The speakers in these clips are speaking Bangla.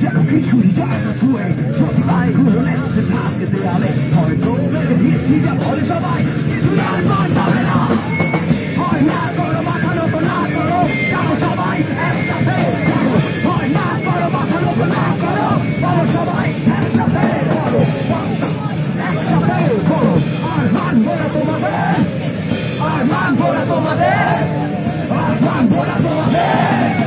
জানো কিছুই যায় না ছুঁয়ে প্রতিবাদ ঘুরে থাকে দেয়ালে হয়তো মেরে দিয়েছি যা বলে সবাই কিছু আর মান যাবে না হয় না করো মাথা নত না করো যাও সবাই একসাথে হয় না করো মাথা নত না করো বলো সবাই একসাথে বলো একসাথে বলো আর মানবো না তোমাদের আর মানবো না তোমাদের আর মানবো না তোমাদের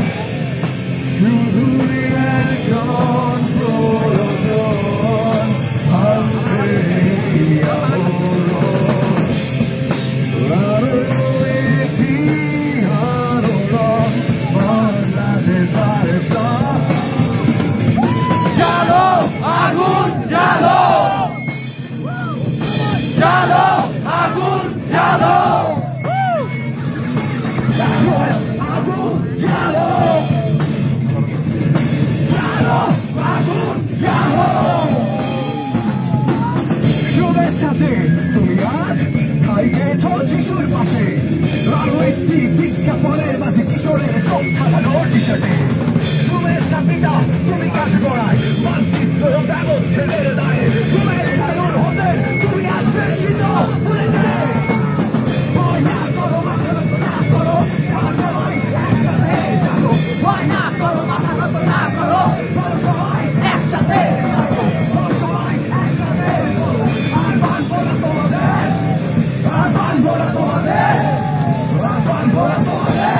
Jaalo Agun Jaalo Jaalo Agun Jaalo Jaalo Agun Jaalo Jaalo Agun Jaalo শুভেচ্ছাতে তুমি আজ খাইয়েছ শিশুর পাশে আরো একটি বিজ্ঞাপনের মাঝে কিশোরের চোখ ঢালানোর টি-শার্টে শুভেচ্ছা পিতা তুমি কাজ করায় মানচিত্র ব্যবস্থা ছেলের দায়ে শুভেচ্ছা দূর হতে তুমি আসবে কিন্তু ভুলে গেলে হয় না করো মাথা নত না করো আমার সবাই একসাথে যাবো হয় না করো মাথা নত না করো বলো সবাই একসাথে যাবো বলো সবাই একসাথে বলো আর মানবো না তোমাদের আর মানবো না তোমাদের আর মানবো না তোমাদের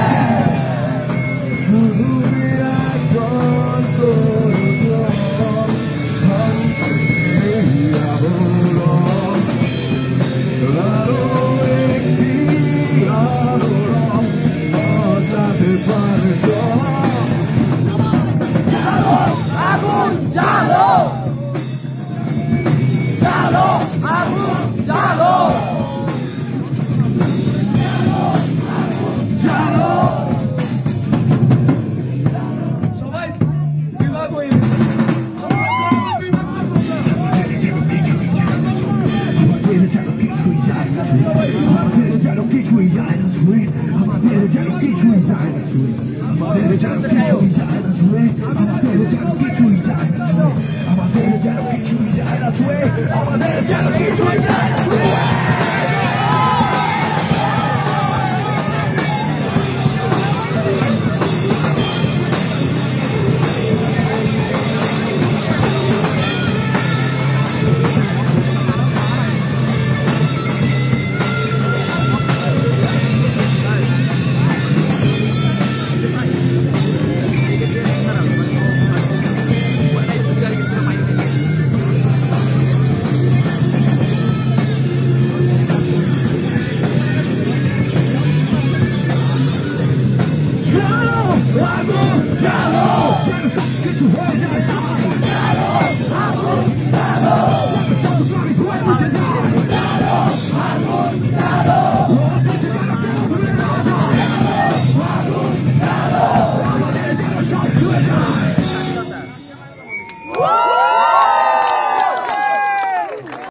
Jaalo Agun Jaalo Jaalo সবাই বিভাগ হয়ে আমাদের যেন কিছুই যায় না আমাদের যেন কিছুই যায় না ছুঁয়ে আমাদের যেন কিছুই যায় না ছুঁয়ে আমাদের যেন কিছুই যায় না ছুঁয়ে আমাদের যেন কিছুই যায় না ছুঁয়ে আমাদের যেন কিছুই যায় না ছুঁয়ে আমাদের যেন কিছুই